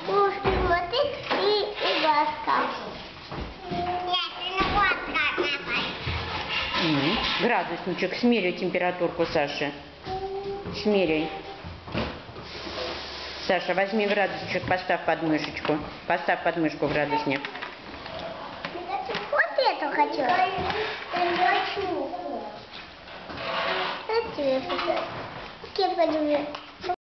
ушки смотри и глазка. Нет, на квадрат давай. Градусничек, смеряй температурку Саши. Смеряй. Саша, возьми градусничек, поставь под мышечку. Поставь под мышку градусник. Вот эту хочу. Я тебе покажу. Окей, пойдем.